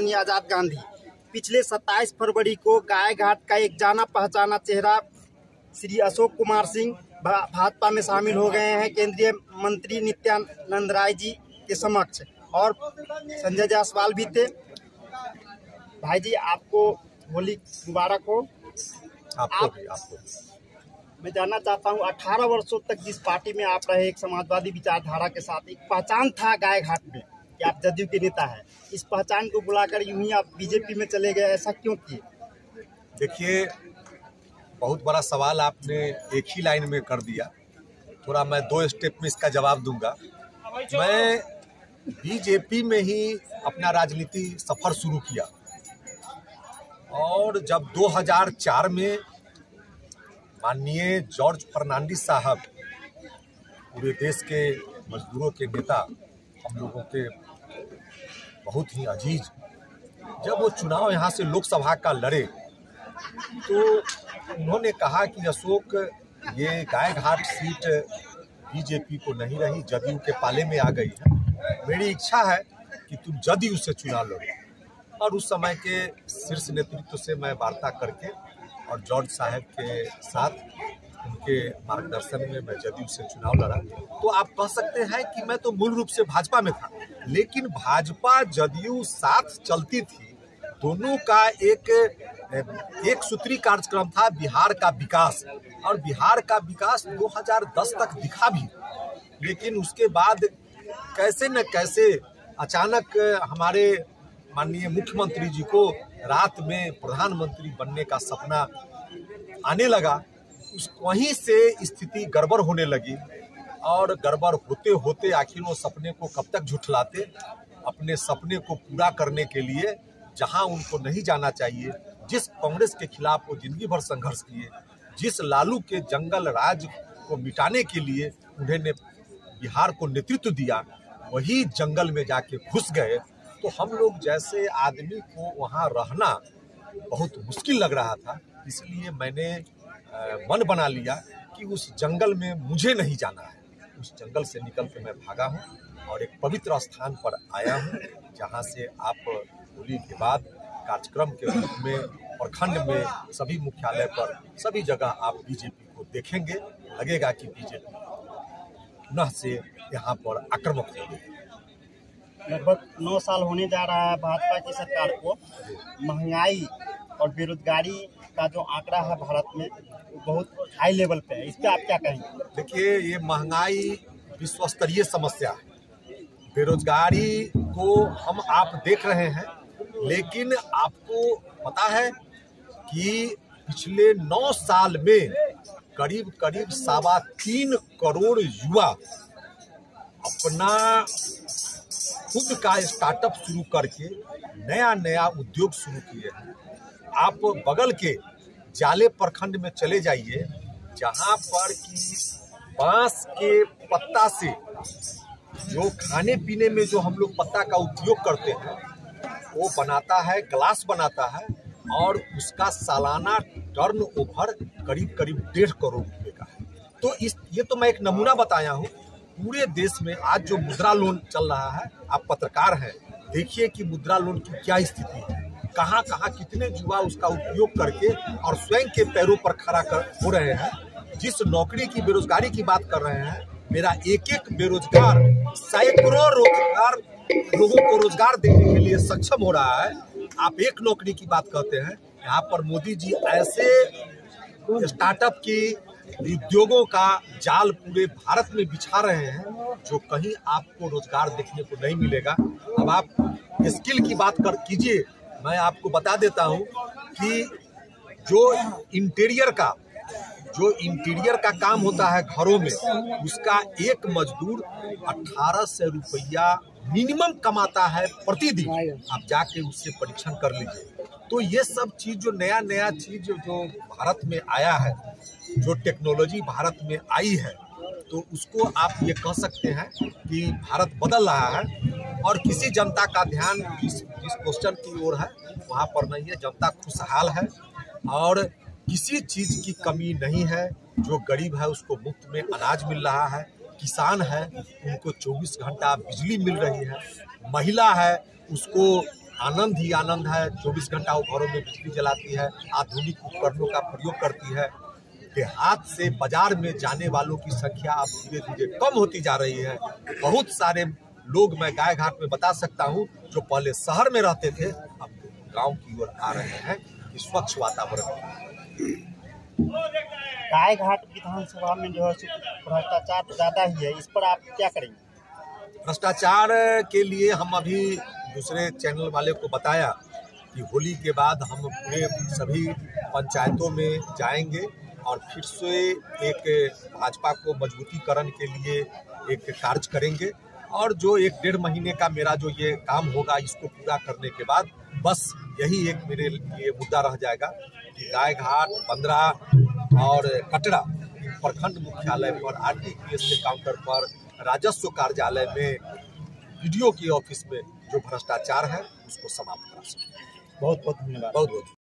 सम्मानीय आजाद गांधी। पिछले 27 फरवरी को गायघाट का एक जाना पहचाना चेहरा श्री अशोक कुमार सिंह भाजपा में शामिल हो गए हैं केंद्रीय मंत्री नित्यानंद राय जी के समक्ष, और संजय जायसवाल भी थे। भाई जी, आपको होली मुबारक हो। आपको। मैं जानना चाहता हूँ, 18 वर्षों तक जिस पार्टी में आप रहे, एक समाजवादी विचारधारा के साथ, एक पहचान था गायघाट में कि आप जदयू के नेता हैं, इस पहचान को बुलाकर यूं ही आप बीजेपी में चले गए, ऐसा क्यों किए? देखिए, बहुत बड़ा सवाल आपने एक ही लाइन में कर दिया। थोड़ा मैं 2 स्टेप में इसका जवाब दूंगा। मैं बीजेपी में ही अपना राजनीति सफर शुरू किया, और जब 2004 में माननीय जॉर्ज फर्नांडिस साहब, पूरे देश के मजदूरों के नेता, हम लोगों के बहुत ही अजीज, जब वो चुनाव यहाँ से लोकसभा का लड़े, तो उन्होंने कहा कि अशोक, ये गायघाट सीट बीजेपी को नहीं रही, जदयू के पाले में आ गई है। मेरी इच्छा है कि तुम जदयू से चुनाव लड़ो। और उस समय के शीर्ष नेतृत्व से मैं वार्ता करके और जॉर्ज साहब के साथ उनके मार्गदर्शन में मैं जदयू से चुनाव लड़ा। तो आप कह सकते हैं कि मैं तो मूल रूप से भाजपा में था, लेकिन भाजपा जदयू साथ चलती थी। दोनों का एक सूत्री कार्यक्रम था, बिहार का विकास। और बिहार का विकास 2010 तक दिखा भी, लेकिन उसके बाद कैसे न कैसे अचानक हमारे माननीय मुख्यमंत्री जी को रात में प्रधानमंत्री बनने का सपना आने लगा। वहीं से स्थिति गड़बड़ होने लगी, और गड़बड़ होते होते आखिर वो सपने को कब तक झुठलाते। अपने सपने को पूरा करने के लिए जहां उनको नहीं जाना चाहिए, जिस कांग्रेस के खिलाफ वो जिंदगी भर संघर्ष किए, जिस लालू के जंगल राज को मिटाने के लिए उन्होंने बिहार को नेतृत्व दिया, वही जंगल में जाके घुस गए। तो हम लोग जैसे आदमी को वहाँ रहना बहुत मुश्किल लग रहा था। इसलिए मैंने मन बना लिया कि उस जंगल में मुझे नहीं जाना है। उस जंगल से निकल के मैं भागा हूँ और एक पवित्र स्थान पर आया हूँ, जहाँ से आप होली के बाद कार्यक्रम के रूप में प्रखंड में सभी मुख्यालय पर सभी जगह आप बीजेपी को देखेंगे। लगेगा कि बीजेपी पुनः से यहाँ पर आक्रामक हो गई। लगभग 9 साल होने जा रहा है भाजपा की सरकार को। महंगाई और बेरोजगारी का जो आंकड़ा है भारत में, बहुत हाई लेवल पे है। इस पर आप क्या कहेंगे? देखिए, ये महंगाई विश्व स्तरीय समस्या है। बेरोजगारी को हम आप देख रहे हैं, लेकिन आपको पता है कि पिछले 9 साल में करीब 3.25 करोड़ युवा अपना खुद का स्टार्टअप शुरू करके नया उद्योग शुरू किए हैं। आप बगल के जाले प्रखंड में चले जाइए, जहां पर कि बांस के पत्ता से जो खाने पीने में जो हम लोग पत्ता का उपयोग करते हैं, वो बनाता है, ग्लास बनाता है, और उसका सालाना टर्नओवर करीब 1.5 करोड़ रुपए का है। तो ये तो मैं एक नमूना बताया हूँ। पूरे देश में आज जो मुद्रा लोन चल रहा है, आप पत्रकार हैं, देखिए कि मुद्रा लोन की क्या स्थिति है, कहाँ कितने युवा उसका उपयोग करके और स्वयं के पैरों पर खड़ा हो रहे हैं। जिस नौकरी की बेरोजगारी की बात कर रहे हैं, मेरा एक बेरोजगार सैकड़ों रोजगार लोगों को रोजगार देने के लिए सक्षम हो रहा है। आप एक नौकरी की बात कहते हैं। यहाँ पर मोदी जी ऐसे स्टार्टअप की उद्योगों का जाल पूरे भारत में बिछा रहे हैं, जो कहीं आपको रोजगार देखने को नहीं मिलेगा। अब आप स्किल की बात कीजिए, मैं आपको बता देता हूं कि जो इंटीरियर का काम होता है घरों में, उसका एक मजदूर 1800 रुपया मिनिमम कमाता है प्रतिदिन। आप जाके उससे परीक्षण कर लीजिए। तो ये सब चीज जो नया चीज जो भारत में आया है, जो टेक्नोलॉजी भारत में आई है, तो उसको आप ये कह सकते हैं कि भारत बदल रहा है। और किसी जनता का ध्यान जिस क्वेश्चन की ओर है वहाँ पर नहीं है। जनता खुशहाल है और किसी चीज की कमी नहीं है। जो गरीब है उसको मुफ्त में अनाज मिल रहा है, किसान है उनको 24 घंटा बिजली मिल रही है, महिला है उसको आनंद ही आनंद है। 24 घंटा वो घरों में बिजली जलाती है, आधुनिक उपकरणों का प्रयोग करती है। देहात से बाजार में जाने वालों की संख्या अब धीरे धीरे कम होती जा रही है। बहुत सारे लोग मैं गाय घाट में बता सकता हूँ जो पहले शहर में रहते थे, अब गांव की ओर आ रहे हैं कि स्वच्छ वातावरण। गाय घाट विधानसभा में जो है भ्रष्टाचार ज्यादा ही है, इस पर आप क्या करेंगे? भ्रष्टाचार के लिए हम अभी दूसरे चैनल वाले को बताया कि होली के बाद हम पूरे सभी पंचायतों में जाएंगे और फिर से एक भाजपा को मजबूतीकरण के लिए एक कार्य करेंगे। और जो 1-1.5 महीने का मेरा जो ये काम होगा, इसको पूरा करने के बाद बस यही एक मेरे लिए मुद्दा रह जाएगा कि गाय घाट, बंदरा और कटरा प्रखंड मुख्यालय पर, RTPS के काउंटर पर, राजस्व कार्यालय में, BDO की ऑफिस में जो भ्रष्टाचार है उसको समाप्त करा सकें। बहुत बहुत धन्यवाद। बहुत बहुत